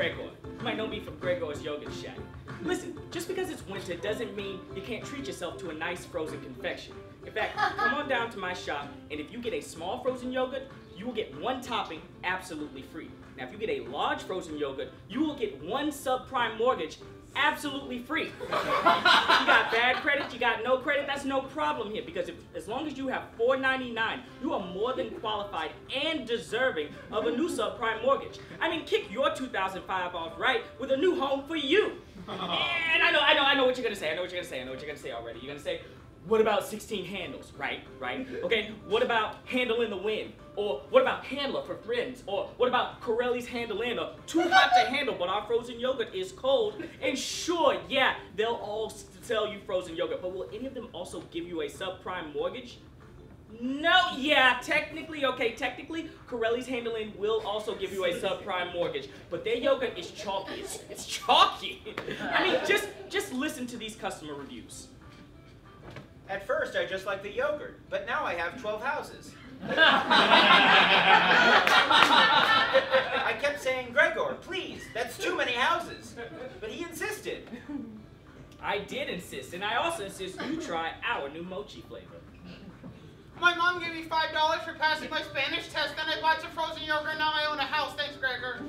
Gregor. You might know me from Gregor's Yogurt Shack. Listen, just because it's winter doesn't mean you can't treat yourself to a nice frozen confection. In fact, come on down to my shop, and if you get a small frozen yogurt, you will get one topping absolutely free. Now, if you get a large frozen yogurt, you will get one subprime mortgage absolutely free. You got bad credit, you got no credit, that's no problem here, because as long as you have $4.99, you are more than qualified and deserving of a new subprime mortgage. I mean, kick your 2005 off right with a new home for you. And I know what you're gonna say. I know what you're gonna say already. You're gonna say, what about 16 handles, right? Okay, what about Handle in the Wind? Or what about Handler for Friends? Or what about Corelli's Handle In? Or Too Hot to Handle, but our frozen yogurt is cold. And sure, yeah, they'll all sell you frozen yogurt, but will any of them also give you a subprime mortgage? No, yeah, technically, Corelli's Handle In will also give you a subprime mortgage, but their yogurt is chalky. It's chalky. I mean, just listen to these customer reviews. At first, I just liked the yogurt, but now I have 12 houses. I kept saying, Gregor, please, that's too many houses. But he insisted. I did insist, and I also insist you try our new mochi flavor. My mom gave me $5 for passing my Spanish test, then I bought some frozen yogurt, and now I own a house. Thanks, Gregor.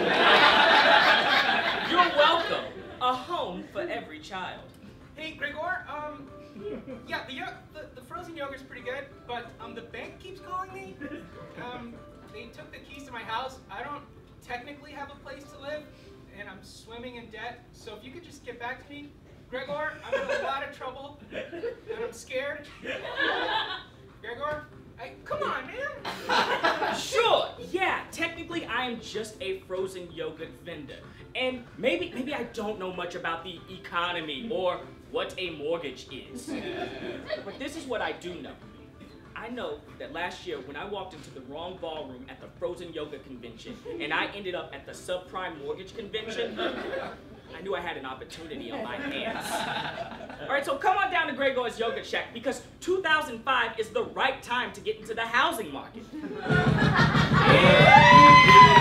You're welcome. A home for every child. Hey, Gregor, yeah, the frozen yogurt's pretty good, but the bank keeps calling me. They took the keys to my house. I don't technically have a place to live, and I'm swimming in debt. So if you could just get back to me, Gregor, I'm in a lot of trouble, and I'm scared. Gregor, come on, man. Sure, yeah, technically I am just a frozen yogurt vendor. And maybe I don't know much about the economy or what a mortgage is. But this is what I do know. I know that last year when I walked into the wrong ballroom at the frozen yogurt convention and I ended up at the subprime mortgage convention, I knew I had an opportunity on my hands. All right, so come on down to Gregor's Yogurt Shack because 2005 is the right time to get into the housing market. Yeah.